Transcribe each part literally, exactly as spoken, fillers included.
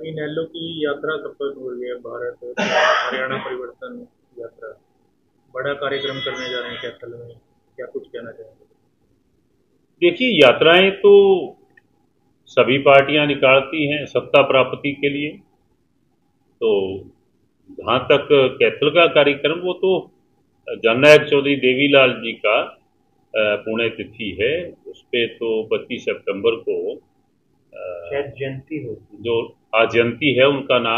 अभी इनेलो की यात्रा कब तक हो रही है? भारत हरियाणा परिवर्तन यात्रा बड़ा कार्यक्रम करने जा रहे हैं कैथल में, क्या कुछ कहना चाहेंगे? देखिए, यात्राएं तो सभी पार्टियां निकालती हैं सत्ता प्राप्ति के लिए। तो जहां तक कैथल का कार्यक्रम, वो तो जननायक चौधरी देवीलाल जी का पुण्यतिथि है। उस पे तो पच्चीस सितंबर को शायद जयंती होगी, जो आज जयंती है उनका ना,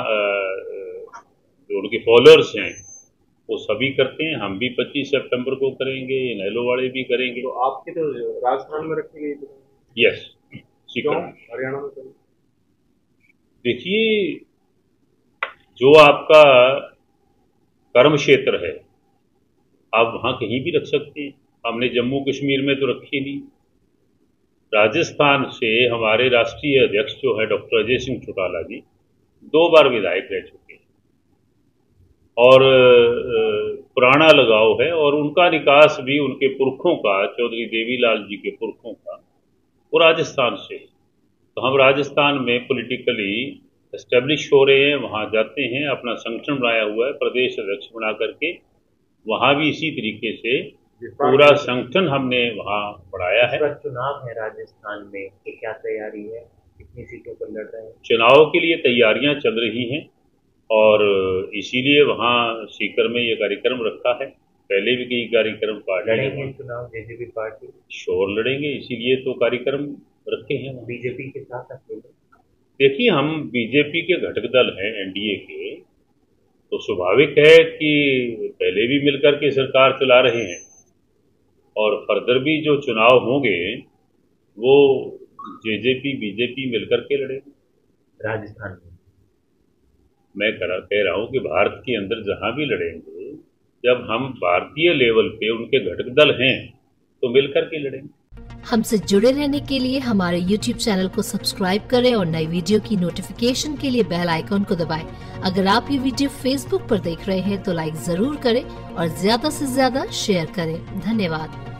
जो उनके फॉलोअर्स हैं वो सभी करते हैं। हम भी पच्चीस सितंबर को करेंगे, इनेलो वाले भी करेंगे। तो आपके तो राजस्थान में रखी गई? यस, क्यों हरियाणा में करें? देखिए, जो आपका कर्म क्षेत्र है आप वहां कहीं भी रख सकते हैं। हमने जम्मू कश्मीर में तो रखी नहीं। राजस्थान से हमारे राष्ट्रीय अध्यक्ष जो है डॉक्टर अजय सिंह चौटाला जी दो बार विधायक रह चुके हैं और पुराना लगाव है, और उनका निकास भी उनके पुरखों का, चौधरी देवीलाल जी के पुरखों का, वो राजस्थान से। तो हम राजस्थान में पॉलिटिकली एस्टेब्लिश हो रहे हैं, वहां जाते हैं, अपना संगठन बनाया हुआ है प्रदेश अध्यक्ष बना करके। वहां भी इसी तरीके से पूरा संगठन हमने वहां बढ़ाया है। चुनाव है राजस्थान में, तो क्या तैयारी है? कितनी सीटों पर लड़ रहे हैं? चुनाव के लिए तैयारियां चल रही हैं और इसीलिए वहां सीकर में ये कार्यक्रम रखा है। पहले भी कई कार्यक्रम पार्टी लड़ेंगे चुनाव, जेजेपी पार्टी शोर लड़ेंगे, इसीलिए तो कार्यक्रम रखे हैं। बीजेपी के साथ अकेले? देखिए, हम बीजेपी के घटक दल हैं एनडीए के, तो स्वाभाविक है कि पहले भी मिलकर के सरकार चला रहे हैं और फर्दर भी जो चुनाव होंगे वो जेजेपी बीजेपी मिलकर के लड़ेंगे। राजस्थान में मैं कह रहा हूं कि भारत के अंदर जहां भी लड़ेंगे, जब हम भारतीय लेवल पे उनके घटक दल हैं तो मिलकर के लड़ेंगे। हमसे जुड़े रहने के लिए हमारे यूट्यूब चैनल को सब्सक्राइब करें और नई वीडियो की नोटिफिकेशन के लिए बेल आइकॉन को दबाएं। अगर आप ये वीडियो फेसबुक पर देख रहे हैं तो लाइक जरूर करें और ज्यादा से ज्यादा शेयर करें। धन्यवाद।